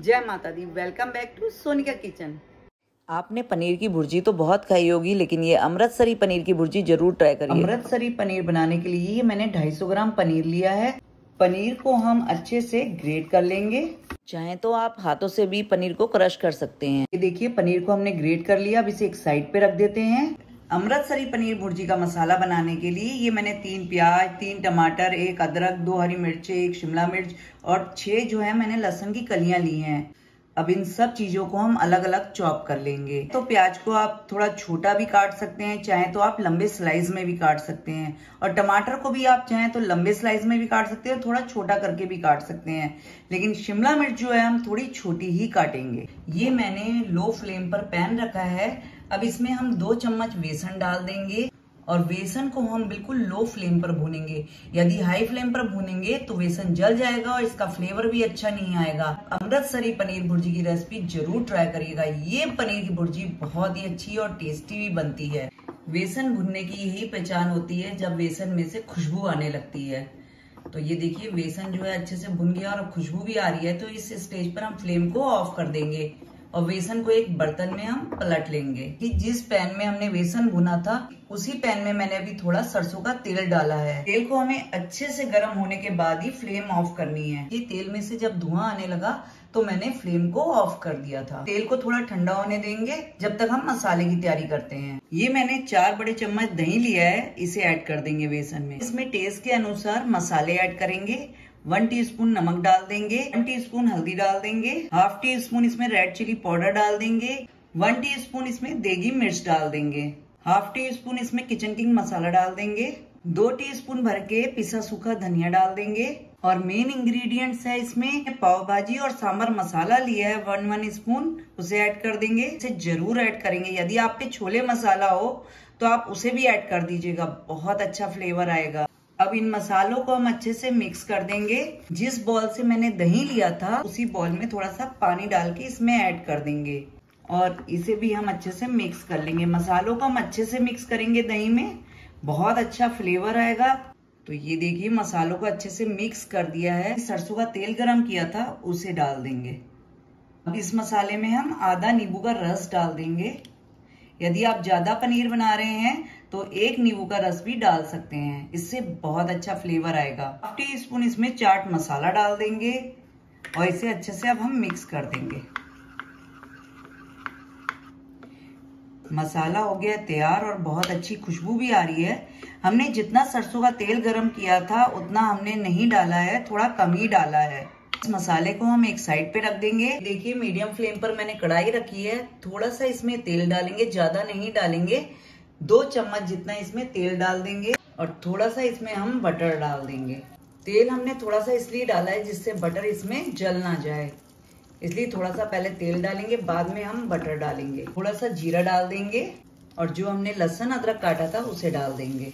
जय माता दी। Welcome back to Sonika kitchen. आपने पनीर की भुर्जी तो बहुत खाई होगी, लेकिन ये अमृतसरी पनीर की भुर्जी जरूर ट्राई करिए। अमृतसरी पनीर बनाने के लिए मैंने 250 ग्राम पनीर लिया है। पनीर को हम अच्छे से ग्रेट कर लेंगे। चाहे तो आप हाथों से भी पनीर को क्रश कर सकते हैं। ये देखिए पनीर को हमने ग्रेट कर लिया। अब इसे एक साइड पे रख देते हैं। अमृतसरी पनीर भुर्जी का मसाला बनाने के लिए ये मैंने 3 प्याज, 3 टमाटर, 1 अदरक, 2 हरी मिर्च, 1 शिमला मिर्च और 6 जो है मैंने लहसुन की कलियां ली हैं। अब इन सब चीजों को हम अलग अलग चॉप कर लेंगे। तो प्याज को आप थोड़ा छोटा भी काट सकते हैं, चाहे तो आप लंबे स्लाइस में भी काट सकते हैं। और टमाटर को भी आप चाहें तो लंबे स्लाइस में भी काट सकते हैं, थोड़ा छोटा करके भी काट सकते हैं। लेकिन शिमला मिर्च जो है हम थोड़ी छोटी ही काटेंगे। ये मैंने लो फ्लेम पर पैन रखा है। अब इसमें हम 2 चम्मच बेसन डाल देंगे और बेसन को हम बिल्कुल लो फ्लेम पर भूनेंगे। यदि हाई फ्लेम पर भूनेंगे तो बेसन जल जाएगा और इसका फ्लेवर भी अच्छा नहीं आएगा। अमृतसरी पनीर भुर्जी की रेसिपी जरूर ट्राई करिएगा। ये पनीर की भुर्जी बहुत ही अच्छी और टेस्टी भी बनती है। बेसन भुनने की यही पहचान होती है जब बेसन में से खुशबू आने लगती है। तो ये देखिए बेसन जो है अच्छे से भुन गया और खुशबू भी आ रही है। तो इस स्टेज पर हम फ्लेम को ऑफ कर देंगे और बेसन को एक बर्तन में हम पलट लेंगे। कि जिस पैन में हमने बेसन भुना था उसी पैन में मैंने अभी थोड़ा सरसों का तेल डाला है। तेल को हमें अच्छे से गर्म होने के बाद ही फ्लेम ऑफ करनी है। ये तेल में से जब धुआं आने लगा तो मैंने फ्लेम को ऑफ कर दिया था। तेल को थोड़ा ठंडा होने देंगे जब तक हम मसाले की तैयारी करते हैं। ये मैंने 4 बड़े चम्मच दही लिया है, इसे ऐड कर देंगे बेसन में। इसमें टेस्ट के अनुसार मसाले ऐड करेंगे। 1 टीस्पून नमक डाल देंगे, 1 टीस्पून हल्दी डाल देंगे, ½ टीस्पून इसमें रेड चिली पाउडर डाल देंगे, 1 टीस्पून इसमें देगी मिर्च डाल देंगे, ½ टीस्पून इसमें किचन किंग मसाला डाल देंगे, 2 टीस्पून भर के पिसा सूखा धनिया डाल देंगे। और मेन इंग्रेडिएंट्स है इसमें पाव भाजी और सांबर मसाला लिया है 1 स्पून, उसे ऐड कर देंगे। इसे जरूर ऐड करेंगे। यदि आप पे छोले मसाला हो तो आप उसे भी ऐड कर दीजिएगा, बहुत अच्छा फ्लेवर आएगा। अब इन मसालों को हम अच्छे से मिक्स कर देंगे। जिस बॉल से मैंने दही लिया था उसी बॉल में थोड़ा सा पानी डाल के इसमें ऐड कर देंगे और इसे भी हम अच्छे से मिक्स कर लेंगे। मसालों को हम अच्छे से मिक्स करेंगे दही में, बहुत अच्छा फ्लेवर आएगा। तो ये देखिए मसालों को अच्छे से मिक्स कर दिया है। सरसों का तेल गरम किया था उसे डाल देंगे। अब इस मसाले में हम आधा नींबू का रस डाल देंगे। यदि आप ज्यादा पनीर बना रहे हैं तो 1 नींबू का रस भी डाल सकते हैं, इससे बहुत अच्छा फ्लेवर आएगा। ½ टीस्पून इसमें चाट मसाला डाल देंगे और इसे अच्छे से अब हम मिक्स कर देंगे। मसाला हो गया तैयार और बहुत अच्छी खुशबू भी आ रही है। हमने जितना सरसों का तेल गरम किया था उतना हमने नहीं डाला है, थोड़ा कम ही डाला है। इस मसाले को हम एक साइड पे रख देंगे। देखिए मीडियम फ्लेम पर मैंने कढ़ाई रखी है। थोड़ा सा इसमें तेल डालेंगे, ज्यादा नहीं डालेंगे। 2 चम्मच जितना इसमें तेल डाल देंगे और थोड़ा सा इसमें हम बटर डाल देंगे। तेल हमने थोड़ा सा इसलिए डाला है जिससे बटर इसमें जल ना जाए, इसलिए थोड़ा सा पहले तेल डालेंगे, बाद में हम बटर डालेंगे। थोड़ा सा जीरा डाल देंगे और जो हमने लहसुन अदरक काटा था उसे डाल देंगे।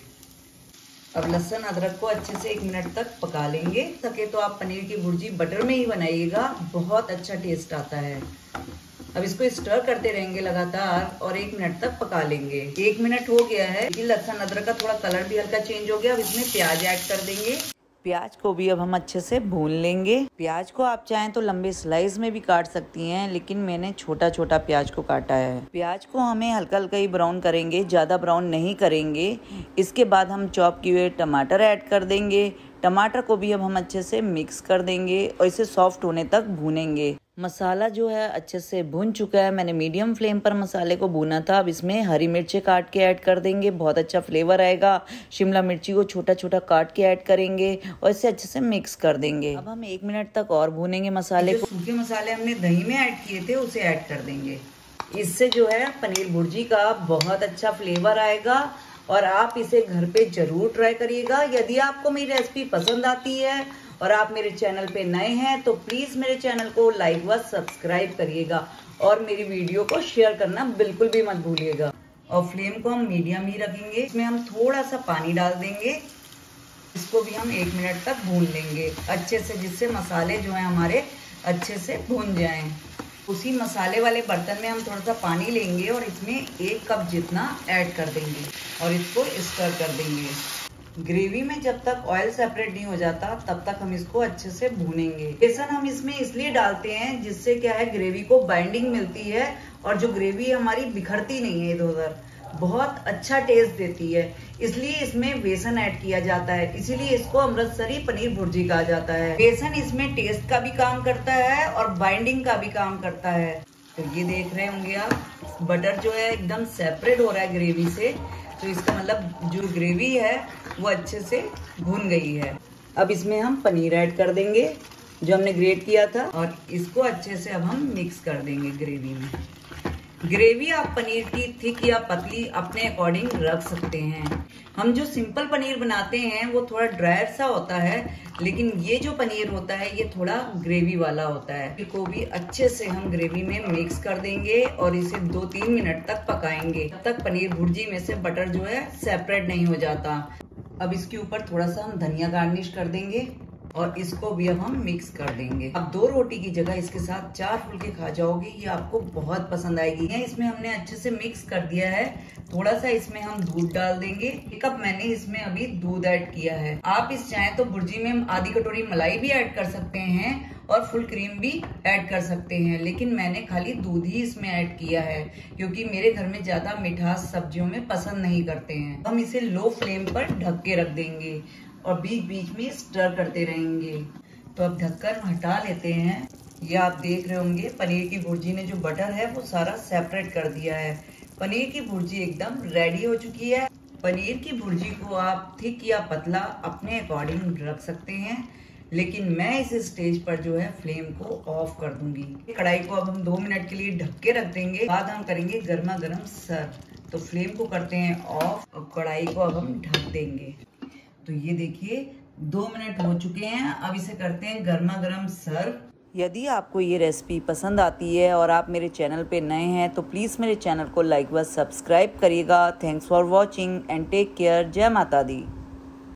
अब लहसुन अदरक को अच्छे से 1 मिनट तक पका लेंगे। सके तो आप पनीर की भुर्जी बटर में ही बनाइएगा, बहुत अच्छा टेस्ट आता है। अब इसको स्टर करते रहेंगे लगातार और 1 मिनट तक पका लेंगे। 1 मिनट हो गया है। लहसुन अदरक का थोड़ा कलर भी हल्का चेंज हो गया। अब इसमें प्याज ऐड कर देंगे। प्याज को भी अब हम अच्छे से भून लेंगे। प्याज को आप चाहें तो लंबे स्लाइस में भी काट सकती हैं, लेकिन मैंने छोटा छोटा प्याज को काटा है। प्याज को हमें हल्का हल्का ही ब्राउन करेंगे, ज़्यादा ब्राउन नहीं करेंगे। इसके बाद हम चॉप किए हुए टमाटर ऐड कर देंगे। टमाटर को भी अब हम अच्छे से मिक्स कर देंगे और इसे सॉफ्ट होने तक भूनेंगे। मसाला जो है अच्छे से भुन चुका है। मैंने मीडियम फ्लेम पर मसाले को भुना था। अब इसमें हरी मिर्ची काट के ऐड कर देंगे, बहुत अच्छा फ्लेवर आएगा। शिमला मिर्ची को छोटा छोटा काट के ऐड करेंगे और इसे अच्छे से मिक्स कर देंगे। अब हम 1 मिनट तक और भूनेंगे मसाले को। सूखे मसाले हमने दही में ऐड किए थे उसे ऐड कर देंगे। इससे जो है पनीर भुर्जी का बहुत अच्छा फ्लेवर आएगा और आप इसे घर पे जरूर ट्राई करिएगा। यदि आपको मेरी रेसिपी पसंद आती है और आप मेरे चैनल पे नए हैं तो प्लीज मेरे चैनल को लाइक व सब्सक्राइब करिएगा और मेरी वीडियो को शेयर करना बिल्कुल भी मत भूलिएगा। और फ्लेम को हम मीडियम ही रखेंगे। इसमें हम थोड़ा सा पानी डाल देंगे। इसको भी हम 1 मिनट तक भून लेंगे अच्छे से, जिससे मसाले जो है हमारे अच्छे से भून जाएं। उसी मसाले वाले बर्तन में हम थोड़ा सा पानी लेंगे और इसमें 1 कप जितना ऐड कर देंगे और इसको स्टर कर देंगे। ग्रेवी में जब तक ऑयल सेपरेट नहीं हो जाता तब तक हम इसको अच्छे से भूनेंगे। बेसन हम इसमें इसलिए डालते हैं जिससे क्या है, ग्रेवी को बाइंडिंग मिलती है और जो ग्रेवी हमारी बिखरती नहीं है इधर उधर, बहुत अच्छा टेस्ट देती है, इसलिए इसमें बेसन ऐड किया जाता है। इसीलिए इसको अमृतसरी पनीर भुर्जी कहा जाता है। बेसन इसमें टेस्ट का भी काम करता है और बाइंडिंग का भी काम करता है। तो ये देख रहे होंगे आप, बटर जो है एकदम सेपरेट हो रहा है ग्रेवी से, तो इसका मतलब जो ग्रेवी है वो अच्छे से भून गई है। अब इसमें हम पनीर ऐड कर देंगे जो हमने ग्रेट किया था और इसको अच्छे से अब हम मिक्स कर देंगे ग्रेवी में। ग्रेवी आप पनीर की थिक या पतली अपने अकॉर्डिंग रख सकते हैं। हम जो सिंपल पनीर बनाते हैं वो थोड़ा ड्राई सा होता है, लेकिन ये जो पनीर होता है ये थोड़ा ग्रेवी वाला होता है। इसको भी अच्छे से हम ग्रेवी में मिक्स कर देंगे और इसे 2-3 मिनट तक पकाएंगे, तब तक पनीर भुर्जी में से बटर जो है सेपरेट नहीं हो जाता। अब इसके ऊपर थोड़ा सा हम धनिया गार्निश कर देंगे और इसको भी अब हम मिक्स कर देंगे। अब 2 रोटी की जगह इसके साथ 4 फुलके खा जाओगे, ये आपको बहुत पसंद आएगी। इसमें हमने अच्छे से मिक्स कर दिया है। थोड़ा सा इसमें हम दूध डाल देंगे। 1 कप मैंने इसमें अभी दूध ऐड किया है। आप इस चाहें तो भुर्जी में आधी कटोरी मलाई भी ऐड कर सकते हैं और फुल क्रीम भी ऐड कर सकते हैं, लेकिन मैंने खाली दूध ही इसमें ऐड किया है क्योंकि मेरे घर में ज्यादा मिठास सब्जियों में पसंद नहीं करते हैं। हम इसे लो फ्लेम पर ढक के रख देंगे और बीच बीच में स्टर करते रहेंगे। तो अब ढक्कन हटा लेते हैं। ये आप देख रहे होंगे पनीर की भुर्जी ने जो बटर है वो सारा सेपरेट कर दिया है। पनीर की भुर्जी एकदम रेडी हो चुकी है। पनीर की भुर्जी को आप थिक या पतला अपने अकॉर्डिंग रख सकते हैं, लेकिन मैं इस स्टेज पर जो है फ्लेम को ऑफ कर दूंगी। कढ़ाई को अब हम 2 मिनट के लिए ढक के रख देंगे, बाद हम करेंगे गर्मा गर्म सर्व। तो फ्लेम को करते हैं ऑफ और कढ़ाई को अब हम ढक देंगे। तो ये देखिए 2 मिनट हो चुके हैं। अब इसे करते हैं गर्मा गर्म सर्व। यदि आपको ये रेसिपी पसंद आती है और आप मेरे चैनल पे नए हैं तो प्लीज़ मेरे चैनल को लाइक व सब्सक्राइब करिएगा। Thanks for watching and take care. जय माता दी।